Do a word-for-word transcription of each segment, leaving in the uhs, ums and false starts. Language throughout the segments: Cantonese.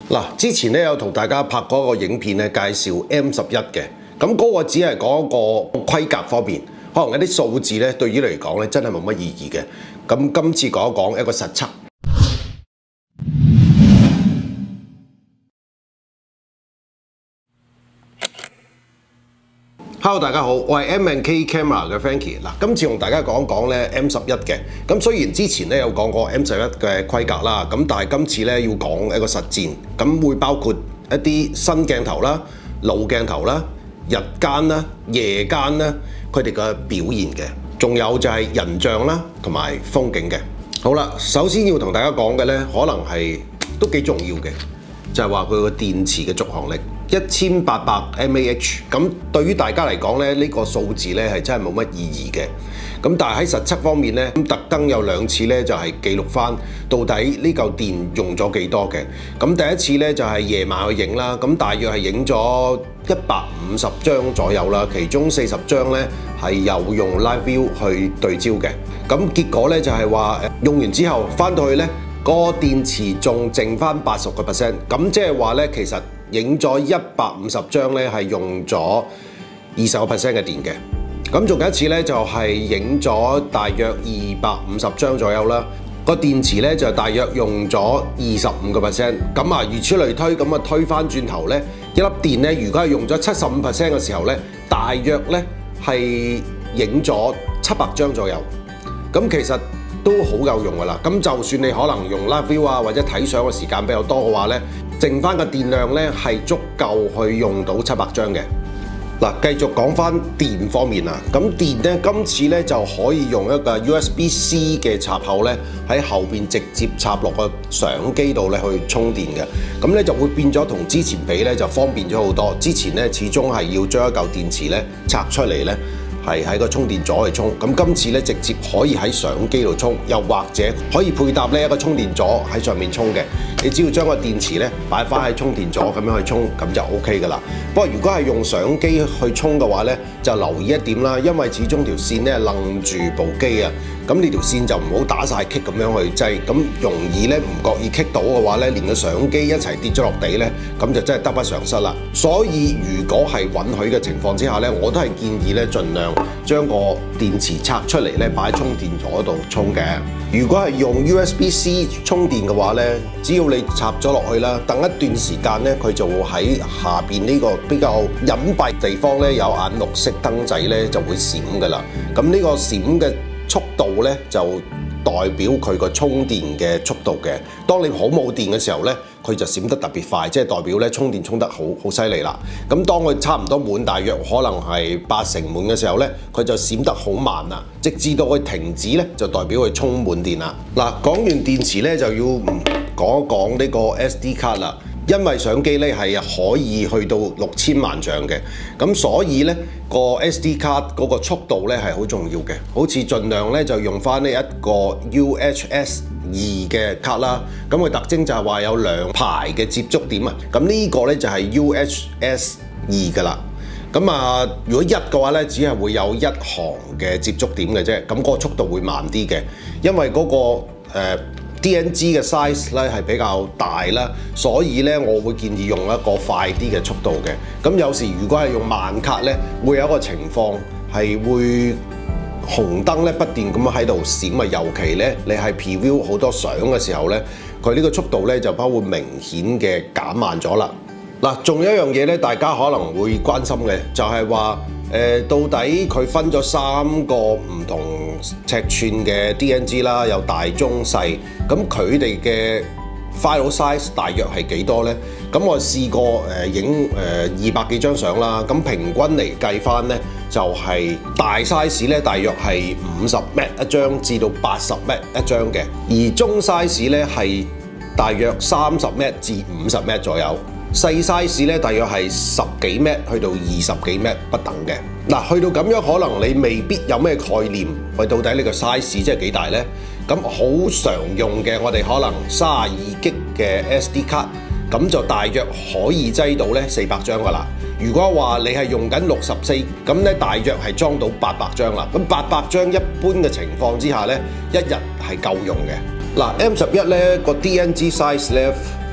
嗱，之前咧有同大家拍過一個影片咧，介紹 M 十一嘅，咁嗰個只係講一個規格方面，可能一啲數字咧對於你嚟講咧真係冇乜意義嘅。咁今次講一講一個實測。Hello， 大家好，我係 M and K Camera 嘅 Frankie。嗱，今次同大家講講咧 M 十一嘅。咁雖然之前咧有講過 M 十一嘅規格啦，咁但係今次咧要講一個實戰，咁會包括一啲新鏡頭啦、老鏡頭啦、日間啦、夜間啦，佢哋嘅表現嘅，仲有就係人像啦同埋風景嘅。好啦，首先要同大家講嘅咧，可能係都幾重要嘅，就係話佢個電池嘅續航力。一千八百 mAh， 咁對於大家嚟講咧，呢、這個數字咧係真係冇乜意義嘅。咁但係喺實測方面咧，咁特登有兩次咧就係、是、記錄翻到底呢嚿電用咗幾多嘅。咁第一次咧就係、是、夜晚去影啦，咁大約係影咗一百五十張左右啦，其中四十張咧係有用 Live View 去對焦嘅。咁結果咧就係、是、話用完之後翻到去咧，個電池仲剩翻八十個 percent， 咁即係話咧其實。影咗一百五十張咧，係用咗二十個 percent 嘅電嘅。咁仲有一次咧，就係影咗大約二百五十張左右啦。個電池咧就大約用咗二十五個 percent。咁啊，如此類推，咁啊推返轉頭咧，一粒電咧，如果係用咗七十五 percent 嘅時候咧，大約咧係影咗七百張左右。咁其實都好夠用㗎啦。咁就算你可能用 Live View 啊，或者睇相嘅時間比較多嘅話咧，剩翻嘅電量咧係足夠去用到七百張嘅。嗱，繼續講翻電方面啊，咁電咧今次咧就可以用一個 U S B C 嘅插口咧喺後邊直接插落個相機度咧去充電嘅，咁咧就會變咗同之前比咧就方便咗好多。之前咧始終係要將一嚿電池咧拆出嚟咧。係喺個充電座去充，咁今次咧直接可以喺相機度充，又或者可以配搭呢一個充電座喺上面充嘅。你只要將個電池咧擺翻喺充電座咁樣去充，咁就 O K 噶啦。不過如果係用相機去充嘅話咧，就留意一點啦，因為始終條線咧楞住部機啊，咁呢條線就唔好打晒棘咁樣去擠，咁容易咧唔覺意棘到嘅話咧，連個相機一齊跌咗落地咧，咁就真係得不償失啦。所以如果係允許嘅情況之下咧，我都係建議咧盡量將個電池拆出嚟咧，擺喺充電座度充嘅。如果係用 U S B C 充電嘅話咧，只要你插咗落去啦，等一段時間咧，佢就會喺下邊呢個比較隱蔽地方咧，有眼綠色燈仔咧就會閃㗎啦。咁呢個閃嘅速度咧就代表佢個充電嘅速度嘅。當你好冇電嘅時候咧，佢就閃得特別快，即係代表咧充電充得好好犀利啦。咁當佢差唔多滿，大約可能係八成滿嘅時候咧，佢就閃得好慢啦，直至到佢停止咧，就代表佢充滿電啦。嗱，講完電池咧，就要講一講呢個 S D 卡啦。因為相機咧係可以去到六千萬像嘅，咁所以咧個 S D 卡嗰個速度咧係好重要嘅，好似盡量咧就用翻呢一個 U H S 二嘅卡啦，咁佢特徵就係話有兩排嘅接觸點啊，咁呢個咧就係 U H S 二噶啦，咁啊如果一嘅話咧，只係會有一行嘅接觸點嘅啫，咁嗰個速度會慢啲嘅，因為嗰、嗰個誒。呃D N G 嘅 size 咧係比較大啦，所以咧我會建議用一個快啲嘅速度嘅。咁有時如果係用慢卡咧，會有一個情況係會紅燈咧不斷咁樣喺度閃啊，尤其咧你係 preview 好多相嘅時候咧，佢呢個速度咧就不會明顯嘅減慢咗啦。嗱，仲有一樣嘢咧，大家可能會關心嘅就係話。誒、呃、到底佢分咗三個唔同尺寸嘅 D N G 啦，有大、中、細，咁佢哋嘅 file size 大約係幾多呢？咁我試過誒影誒二百幾張相啦，咁平均嚟計翻呢，就係、是、大 size 咧大約係五十 M 一張至到八十 M 一張嘅，而中 size 咧係大約三十 M 至五十 M 左右。細 size 咧，大約係十幾 M 去到二十幾 M 不等嘅。嗱，去到咁樣，可能你未必有咩概念，喂，到底呢個 size 即係幾大呢？咁好常用嘅，我哋可能三十二 G 嘅 S D 卡，咁就大約可以擠到咧四百張噶啦。如果話你係用緊六十四，咁咧大約係裝到八百張啦。咁八百張一般嘅情況之下咧，一日係夠用嘅。嗱 ，M 十一咧個 D N G size 咧。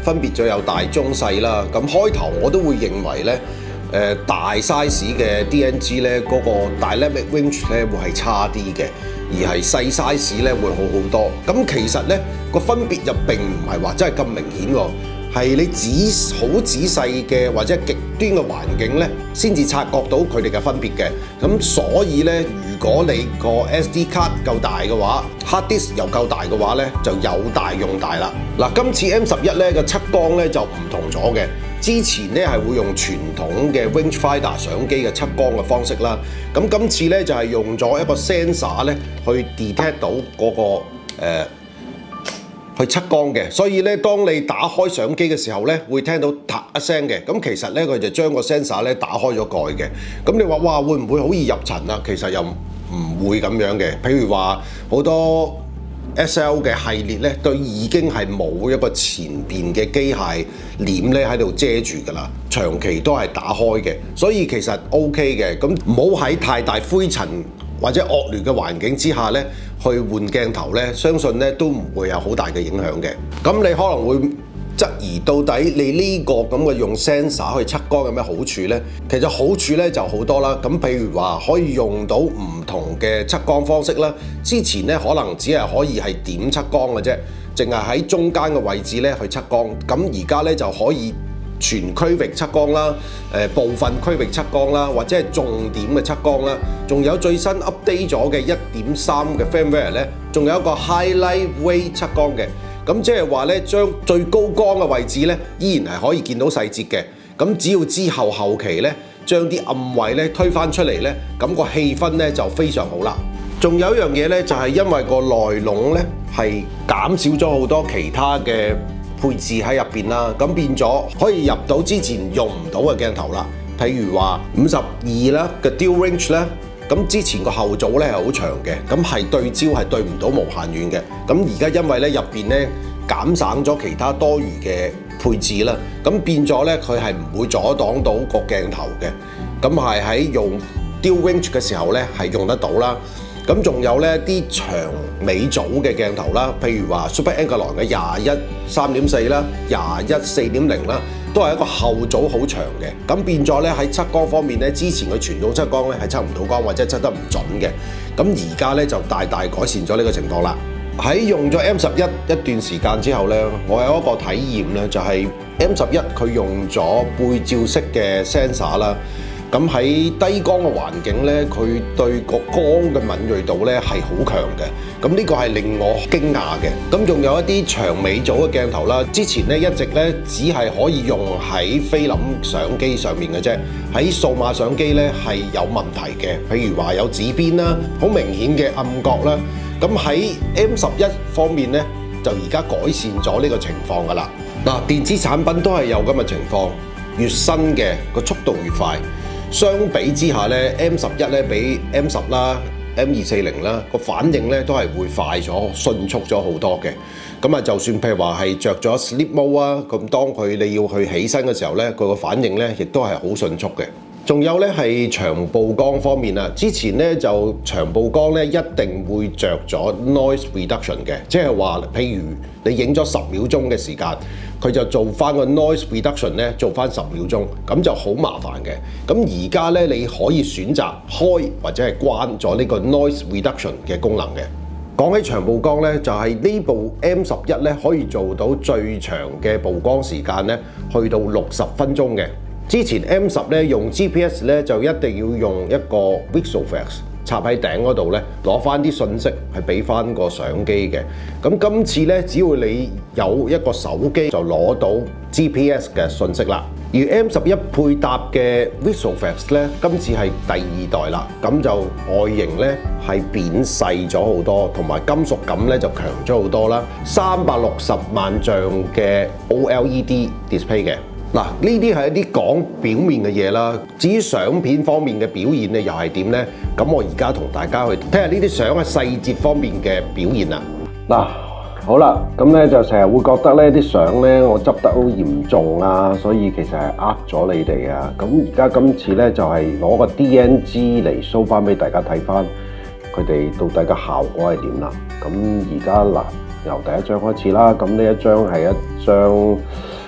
分別咗有大、中、細啦。咁開頭我都會認為咧，誒、呃、大 size 嘅 D N G 咧嗰、那個 dynamic range 咧會係差啲嘅，而係細 size 咧會好好多。咁其實咧個分別又並唔係話真係咁明顯喎。係你仔好仔細嘅或者極端嘅環境咧，先至察覺到佢哋嘅分別嘅。咁所以咧，如果你個 S D 卡夠大嘅話 ，hard disk 又夠大嘅話咧，就有大用大啦。嗱，今次 M 十一咧個測光咧就唔同咗嘅。之前咧係會用傳統嘅 rangefinder 相機嘅測光嘅方式啦。咁今次咧就係、是、用咗一個 sensor 咧去 detect 到嗰、那個、呃去測光嘅，所以咧，當你打開相機嘅時候咧，會聽到嗒一聲嘅。咁其實咧，佢就將個 sensor 咧打開咗蓋嘅。咁你話哇，會唔會好易入塵啊？其實又唔會咁樣嘅。譬如話好多 S L 嘅系列咧，都已經係冇一個前邊嘅機械簾咧喺度遮住㗎啦，長期都係打開嘅。所以其實 O K 嘅。咁唔好喺太大灰塵或者惡劣嘅環境之下咧，去換鏡頭咧，相信咧都唔會有好大嘅影響嘅。咁你可能會質疑到底你呢個咁嘅用 sensor 去測光有咩好處呢？其實好處咧就好多啦。咁譬如話可以用到唔同嘅測光方式啦。之前咧可能只係可以係點測光嘅啫，淨係喺中間嘅位置咧去測光。咁而家咧就可以全區域測光啦，誒部分區域測光啦，或者係重點嘅測光啦，仲有最新 update 咗嘅一點三嘅 firmware 咧，仲有一個 highlight way 測光嘅，咁即係話咧將最高光嘅位置咧依然係可以見到細節嘅，咁只要之後後期咧將啲暗位咧推返出嚟咧，咁個氣氛咧就非常好啦。仲有一樣嘢咧，就係因為個內籠咧係減少咗好多其他嘅配置喺入邊啦，咁變咗可以入到之前用唔到嘅鏡頭啦。譬如話五十二啦嘅 Dual Range 咧，咁之前個後組咧係好長嘅，咁係對焦係對唔到無限遠嘅。咁而家因為咧入邊咧減省咗其他多餘嘅配置啦，咁變咗咧佢係唔會阻擋到個鏡頭嘅。咁係喺用 Dual Range 嘅時候咧係用得到啦。咁仲有咧啲長尾組嘅鏡頭啦，譬如話 Super Angulon 嘅廿一三點四啦、廿一四點零啦，都係一個後組好長嘅。咁變咗咧喺測光方面咧，之前佢傳統測光咧係測唔到光或者測得唔準嘅。咁而家咧就大大改善咗呢個情況啦。喺用咗 M 十一一段時間之後咧，我有一個體驗咧，就係 M 十一佢用咗背照式嘅 sensor 啦。咁喺低光嘅環境咧，佢對個光嘅敏鋭度咧係好強嘅。咁呢個係令我驚訝嘅。咁仲有一啲長尾組嘅鏡頭啦，之前咧一直咧只係可以用喺菲林相機上面嘅啫，喺數碼相機咧係有問題嘅。譬如話有紫邊啦，好明顯嘅暗角啦。咁喺 M 十一方面咧，就而家改善咗呢個情況噶啦。嗱，電子產品都係有咁嘅情況，越新嘅個速度越快。相比之下咧 ，M 十一咧比 M 十啦、M 二四零啦個反應咧都係會快咗、迅速咗好多嘅。咁啊，就算譬如話係着咗 Sleep Mode 啊，咁當佢你要去起身嘅時候咧，佢個反應咧亦都係好迅速嘅。仲有咧係長曝光方面啊，之前咧就長曝光咧一定會着咗 noise reduction 嘅，即係話譬如你影咗十秒鐘嘅時間，佢就做翻個 noise reduction 咧，做翻十秒鐘，咁就好麻煩嘅。咁而家咧你可以選擇開或者係關咗呢個 noise reduction 嘅功能嘅。講起長曝光咧，就係呢部 M 十一咧可以做到最長嘅曝光時間咧，去到六十分鐘嘅。之前 M 十咧用 G P S 咧就一定要用一個 ViXOFLEX 插喺頂嗰度咧，攞翻啲信息係俾翻個相機嘅。咁今次咧，只要你有一個手機就攞到 G P S 嘅信息啦。而 M 十一配搭嘅 ViXOFLEX 咧，今次係第二代啦，咁就外形咧係扁細咗好多，同埋金屬感咧就強咗好多啦。三百六十萬像嘅 O L E D display 嘅。嗱，呢啲係一啲講表面嘅嘢啦。至於相片方面嘅表現咧，又係點呢？咁我而家同大家去睇下呢啲相嘅細節方面嘅表現啦。嗱，好啦，咁咧就成日會覺得咧啲相咧我執得好嚴重啊，所以其實係呃咗你哋啊。咁而家今次咧就係攞個 D N G 嚟 show 翻俾大家睇翻，佢哋到底個效果係點啦。咁而家嗱，由第一張開始啦。咁呢一張係一張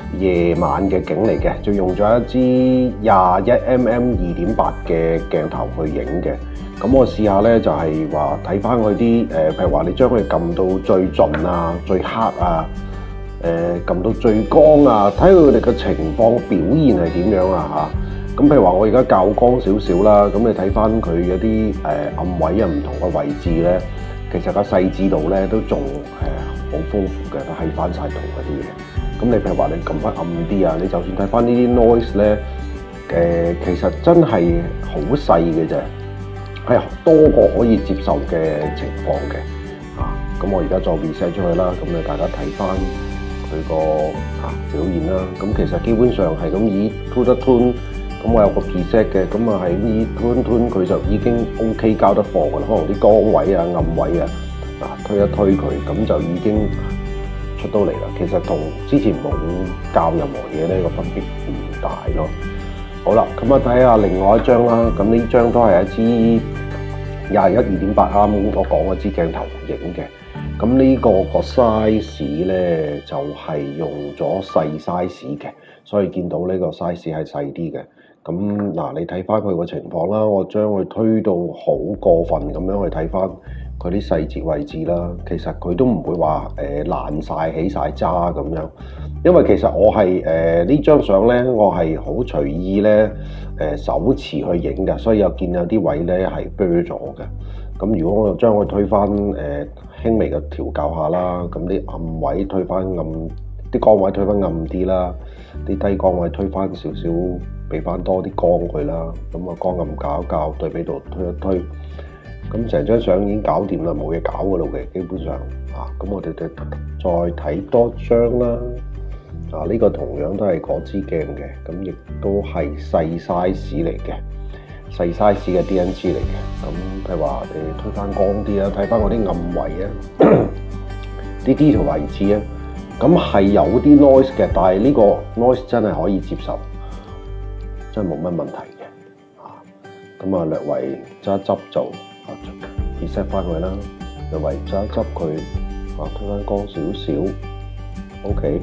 夜晚嘅景嚟嘅，就用咗一支廿一 mm 二點八嘅鏡頭去影嘅。咁我試下咧，就係話睇翻佢啲誒，譬如話你將佢撳到最盡啊、最黑啊、誒、呃、撳到最光啊，睇佢哋嘅情況表現係點樣啊嚇。咁譬如話我而家較光少少啦，咁你睇翻佢有啲誒暗位啊、唔同嘅位置咧，其實個細緻度咧都仲誒好豐富嘅，都喺翻晒度嗰啲嘢。咁你譬如話你撳翻暗啲啊，你就算睇翻呢啲 noise 咧，誒、呃、其實真係好細嘅啫。係多過可以接受嘅情況嘅，啊，咁我而家再 reset 出去啦，咁你大家睇翻佢個啊表現啦，咁其實基本上係咁以 tune 一 tune，咁我有個 preset 嘅，咁啊係以 tune tune 佢就已經 OK 交得貨㗎啦，可能啲光位啊、暗位啊，啊推一推佢，咁就已經出到嚟啦。其實同之前冇教任何嘢咧個分別唔大咯。好啦，咁啊睇下另外一張啦，咁呢張都係一支廿一二點八啱我講嗰支鏡頭影嘅，咁呢個個 size 咧就係、是、用咗細 size 嘅，所以見到呢個 size 係細啲嘅。咁嗱，你睇翻佢個情況啦，我將佢推到好過分咁樣去睇翻佢啲細節位置啦，其實佢都唔會話誒爛晒起晒渣咁樣。因為其實我係誒呢張相咧，我係好隨意咧誒手持去影嘅，所以有見有啲位咧係 blur 咗嘅。咁如果我將佢推翻誒、呃、輕微嘅調校下啦，咁啲暗位推翻暗，啲光位推翻暗啲啦，啲低光位推翻少少，俾翻多啲光佢啦。咁啊光暗校一校，對比度推一推，咁成張相已經搞掂啦，冇嘢搞噶啦嘅，基本上啊。咁我哋就再睇多張啦。啊！呢、這個同樣都係嗰支鏡嘅，咁亦都係細 size 嚟嘅，細 size 嘅 D N G 嚟嘅。咁譬如話你推翻光啲啊，睇翻嗰啲暗位啊，啲 detail 位置啊，咁係有啲 noise 嘅，但係呢個 noise 真係可以接受，真係冇乜問題嘅。啊，咁啊略為揸一執就啊 reset 翻佢啦，略為揸一執佢啊，推翻光少少 ，OK。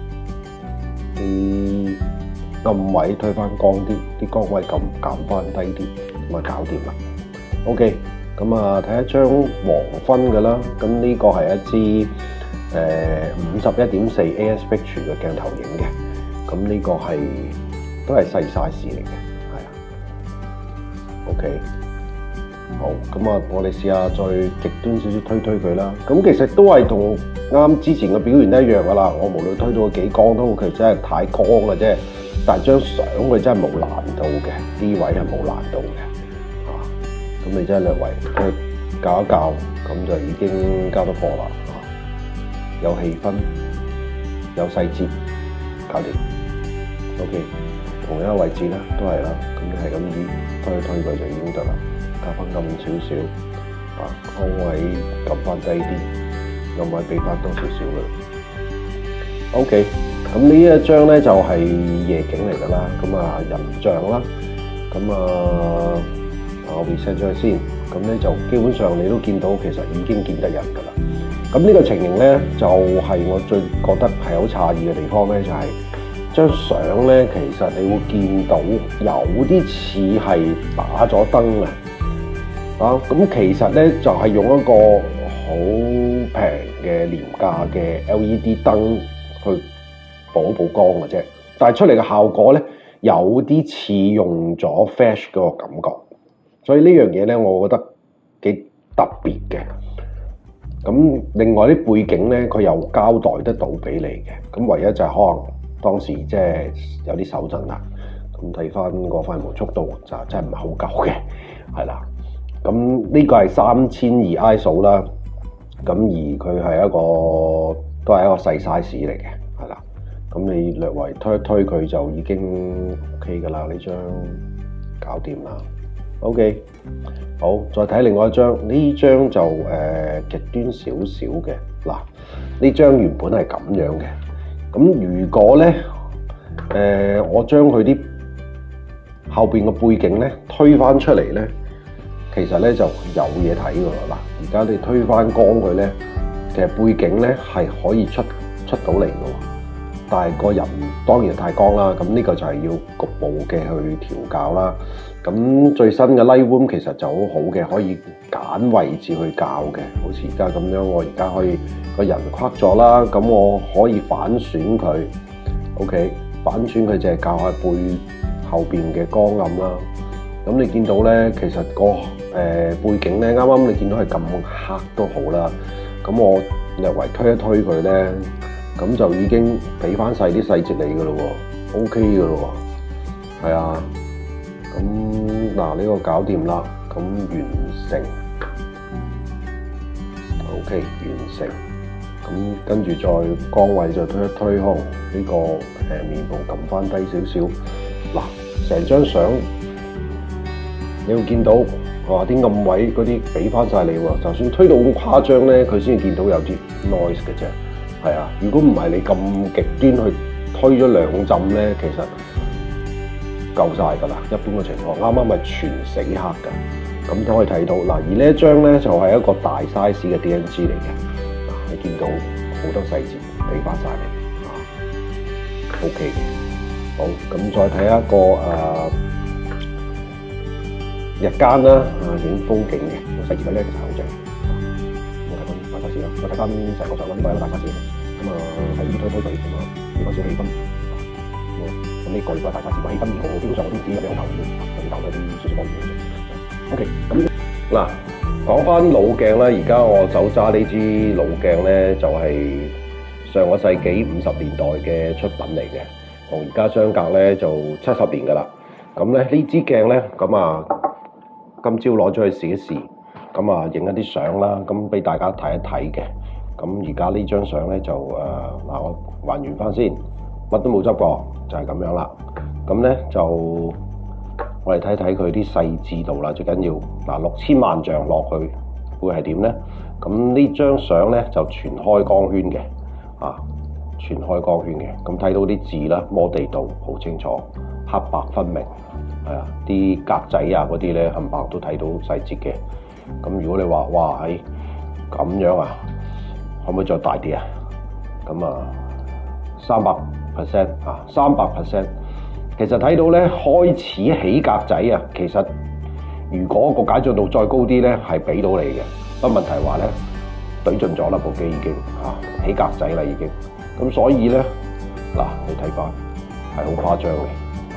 啲暗位推翻光啲，啲光位咁減翻低啲，咁啊搞掂啦。OK，咁啊睇一張黃昏嘅啦，咁呢個係一支誒五十一點四 A S picture 嘅鏡頭影嘅，咁呢個係都係細 size 嚟嘅，係啊。OK，好，咁啊我哋試下再極端少少推推佢啦。咁其實都係同啱之前嘅表現都一樣噶啦，我無論推到幾光都好，其實真係太光嘅啫。但係張相佢真係冇難度嘅，啲位係冇難度嘅，啊，咁你真係略為去校一校，咁就已經交得貨啦，啊，有氣氛，有細節，搞掂。OK， 同樣嘅位置咧都係啦，咁你係咁以推一推佢就已經得啦，加翻暗少少，啊，光位撳翻低啲。咁咪俾翻多少少啦。OK，咁呢一張咧就係、是、夜景嚟噶啦，咁啊人像啦，咁啊我 reset 咗佢先，咁咧就基本上你都見到其實已經見得人噶啦。咁呢個情形咧就係、是、我最覺得係好詫異嘅地方咧，就係、是、張相咧其實你會見到有啲似係打咗燈啊，啊咁其實咧就係、是、用一個好平嘅廉價嘅 L E D 燈去補一補光嘅啫，但係出嚟嘅效果咧有啲似用咗 flash 嗰個感覺，所以呢樣嘢咧，我覺得幾特別嘅。咁另外啲背景咧，佢又交代得到俾你嘅，咁唯一就係可能當時即係有啲手震啦，咁睇翻個快門速度就真係唔係好夠嘅，係啦。咁呢個係三千二 I S O 啦。咁而佢係一個都係一個細 size 嚟嘅，係啦。咁你略為推一推佢就已經 OK 㗎啦，呢張搞掂啦。OK， 好，再睇另外一張，呢張就誒、呃、極端少少嘅。嗱，呢張原本係咁樣嘅。咁如果咧誒、呃、我將佢啲後邊嘅背景咧推翻出嚟咧，其實咧就有嘢睇㗎啦。嗱，而家你推翻光佢咧，其實背景咧係可以出出到嚟㗎喎。 但係個人當然太光啦。咁呢個就係要局部嘅去調校啦。咁最新嘅 Lightroom 其實就好好嘅，可以揀位置去校嘅，好似而家咁樣，我而家可以個人框咗啦，咁我可以反選佢 ，OK， 反選佢就係校下背後邊嘅光暗啦。咁你見到咧，其實個誒、呃、背景咧，啱啱你見到係咁黑都好啦。咁我略為推一推佢咧，咁就已經俾翻晒啲細節你噶咯喎 ，OK 噶咯喎，係啊。咁嗱呢個搞掂啦，咁完成 ，OK 完成。咁跟住再光位再推一推，可能呢個誒面部撳翻低少少。嗱，成張相你會見到，哇啲暗位嗰啲俾翻晒你喎。就算推到咁誇張咧，佢先見到有啲 noise 嘅啫。係啊，如果唔係你咁極端去推咗兩浸咧，其實夠晒㗎啦，一般嘅情況，啱啱係全死黑㗎，咁都可以睇到嗱。而呢一張咧就係、是、一個大 size 嘅 D N G 嚟嘅，嗱你見到好多細節俾翻晒你，啊 OK 嘅。好，咁再睇一個誒、呃、日間啦，啊影風景嘅細節咧其實好正。我睇翻大 size 啦，我睇翻成個相啦，呢個係一個大 size 嘅，咁啊係依推推佢咁啊，呢個小氣氛。咁呢個如果大家自己氣氛好，基本上我都唔知有咩好投嘅，就投一啲少少光源嘅。OK， 咁嗱講翻老鏡啦，而家我手揸呢支老鏡咧，就係、是、上個世紀五十年代嘅出品嚟嘅，同而家相隔咧就七十年㗎啦。咁咧呢支鏡咧，咁啊今朝攞咗去試一試，咁啊影一啲相啦，咁俾大家睇一睇嘅。咁而家呢張相咧就誒嗱、呃，我還原翻先，乜都冇執過。就係咁樣啦，咁咧就我哋睇睇佢啲細緻度啦，最緊要嗱六千萬像落去會係點咧？咁呢張相咧就全開光圈嘅，啊全開光圈嘅，咁睇到啲字啦，摩地度好清楚，黑白分明，係啊，啲格仔啊嗰啲咧冚唪唥都睇到細節嘅。咁如果你話哇係咁樣啊，可唔可以再大啲啊？咁啊三百 percent 啊，三百 percent， 其實睇到咧開始起格仔啊，其實如果個解像度再高啲咧，係俾到你嘅。不過問題話咧，對盡咗啦部機已經啊，起格仔啦已經。咁所以咧嗱，你睇翻係好誇張嘅啊，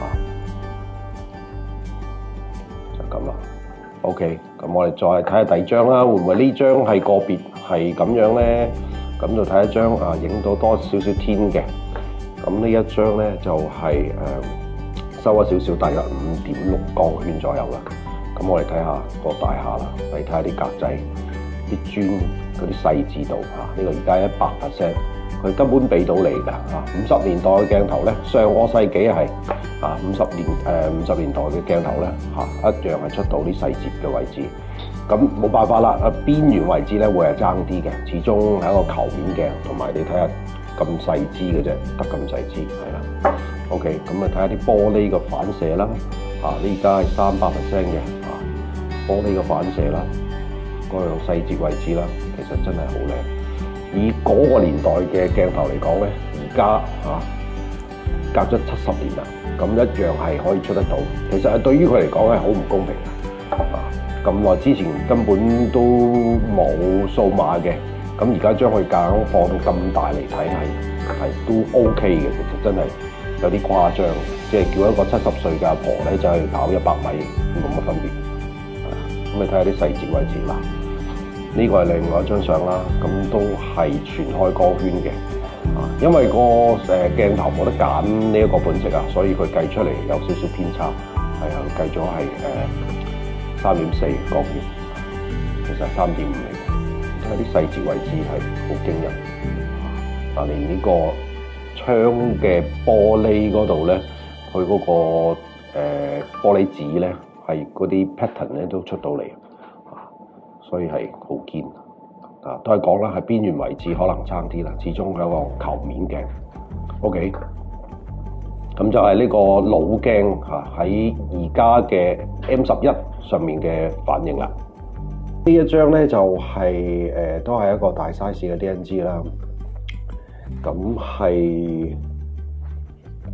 就咁啦。OK， 咁我哋再睇下第二張啦，會唔會呢張係個別係咁樣咧？咁就睇一張啊，影到多少少天嘅。咁呢一張咧就係、是、誒、呃、收咗少少，大約五點六光圈左右啦。咁我哋睇下個大廈啦，嚟睇下啲格仔、啲磚嗰啲細緻度嚇。呢、這個而家一百 percent，佢根本俾到你㗎嚇。五十年代嘅鏡頭咧，上個世紀係啊五十年誒五十年代嘅鏡頭咧嚇，一樣係出到啲細節嘅位置。咁冇辦法啦，啊邊緣位置咧會係爭啲嘅，始終係一個球面鏡，同埋你睇下。咁細支嘅啫，得咁細支，係啦。OK， 咁啊睇下啲玻璃嘅反射啦。啊，呢而家係三百 percent 嘅啊，玻璃嘅反射啦，各樣細節位置啦，其實真係好靚。以嗰個年代嘅鏡頭嚟講咧，而家啊隔咗七十年啦，咁一樣係可以出得到。其實係對於佢嚟講係好唔公平嘅。啊，咁耐之前根本都冇數碼嘅。咁而家將佢夾硬放到咁大嚟睇，係係都 OK 嘅，其實真係有啲誇張，即係叫一個七十歲嘅阿婆咧，就去跑一百米冇乜分別。咁你睇下啲細節位置啦，呢、這個係另外一張相啦，咁都係全開光圈嘅。啊，因為個誒鏡頭冇得揀呢一個半值啊，所以佢計出嚟有少少偏差。係啊，計咗係誒三點四光圈，其實三點五嚟。睇啲細節位置係好驚人，但連呢個窗嘅玻璃嗰度咧，佢嗰、那個誒、呃、玻璃紙咧，係嗰啲 pattern 咧都出到嚟，啊，所以係好堅啊！都係講啦，係邊緣位置可能差啲啦，始終係一個球面鏡。OK，咁就係呢個老鏡嚇喺而家嘅 M 十一上面嘅反應啦。呢一張咧就係、是、誒、呃、都係一個大 size 嘅 D N G 啦，咁係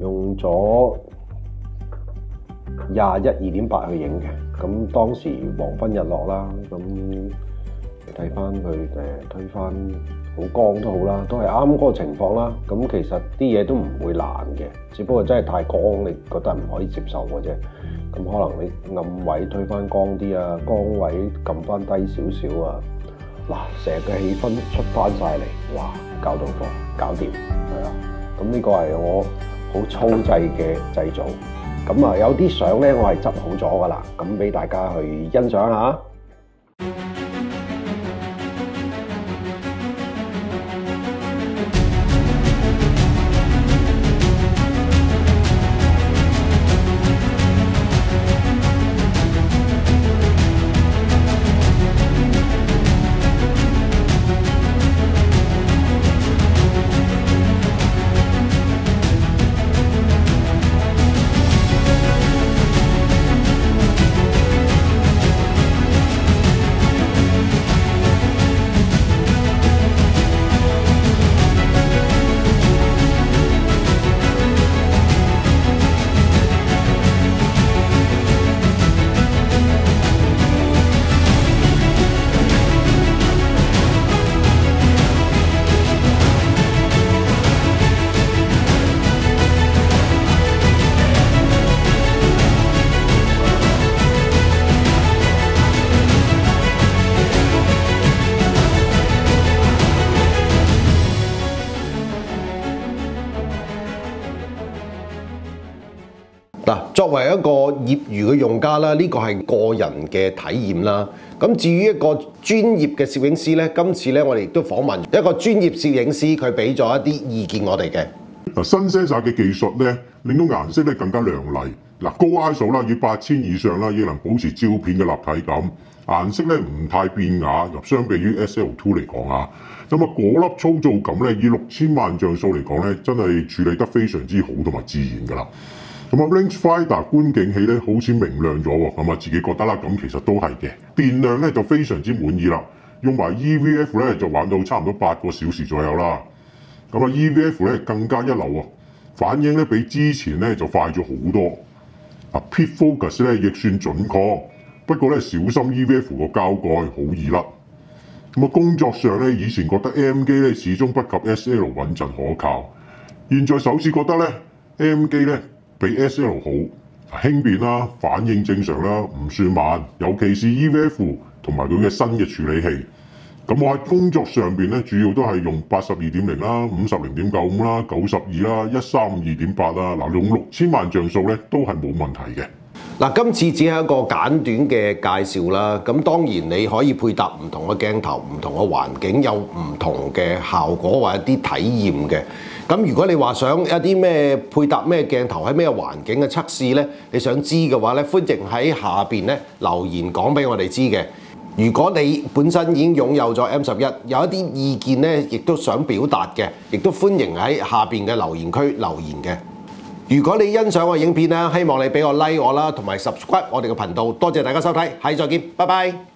用咗廿一二點八去影嘅。咁當時黃昏日落啦，咁睇翻佢誒推翻好光都好啦，都係啱嗰個情況啦。咁其實啲嘢都唔會爛嘅，只不過真係太光，你覺得唔可以接受嘅啫。咁可能你暗位推翻光啲啊，光位撳翻低少少啊，嗱，成個氣氛出翻晒嚟，哇！搞到貨，搞掂，係啦。咁呢個係我好粗製嘅製造。咁啊，有啲相咧，我係執好咗噶啦，咁俾大家去欣賞下。 嗱，作為一個業餘嘅用家啦，呢個係個人嘅體驗啦。咁至於一個專業嘅攝影師咧，今次咧我哋亦都訪問一個專業攝影師，佢俾咗一啲意見我哋嘅。 嗱，新 sensor 嘅技術咧，令到顏色咧更加亮麗。嗱，高 I S O 啦，要八千以上啦，亦能保持照片嘅立體感。顏色咧唔太變雅，入相比於 S L 二 嚟講啊，咁啊嗰粒粗糙感咧，以六千萬像素嚟講咧，真係處理得非常之好同埋自然㗎啦。咁啊 ，Rangefinder 觀景器咧好似明亮咗喎，咁啊自己覺得啦，咁其實都係嘅。電量咧就非常之滿意啦，用埋 E V F 咧就玩到差唔多八個小時左右啦。咁啊 E V F 咧更加一流喎，反應咧比之前咧就快咗好多。啊 Pit Focus 咧亦算準確，不過咧小心 E V F 個膠蓋好易甩。咁啊工作上咧以前覺得 M 機咧始終不及 S L 穩陣可靠，現在首次覺得咧 M 機咧比 S L 好，輕便啦，反應正常啦，唔算慢，尤其是 E V F 同埋佢嘅新嘅處理器。咁我喺工作上邊咧，主要都係用八十二點零啦、五十零點九五啦、九十二啦、一三五二點八啦，嗱用六千萬像素咧都係冇問題嘅。 嗱，今次只係一個簡短嘅介紹啦。咁當然你可以配搭唔同嘅鏡頭、唔同嘅環境，有唔同嘅效果或者啲體驗嘅。咁如果你話想一啲咩配搭咩鏡頭喺咩環境嘅測試呢，你想知嘅話咧，歡迎喺下邊咧留言講俾我哋知嘅。如果你本身已經擁有咗 M 十一，有一啲意見咧，亦都想表達嘅，亦都歡迎喺下邊嘅留言區留言嘅。如果你欣賞我影片咧，希望你俾個 like 我啦，同埋 subscribe 我哋嘅頻道。多謝大家收睇，下次再見，拜拜。